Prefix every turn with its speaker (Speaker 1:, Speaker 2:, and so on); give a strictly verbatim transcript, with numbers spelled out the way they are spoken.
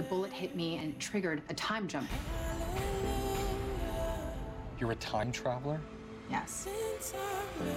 Speaker 1: the bullet hit me and it triggered a time jump.
Speaker 2: You're a time traveler?
Speaker 1: Yes.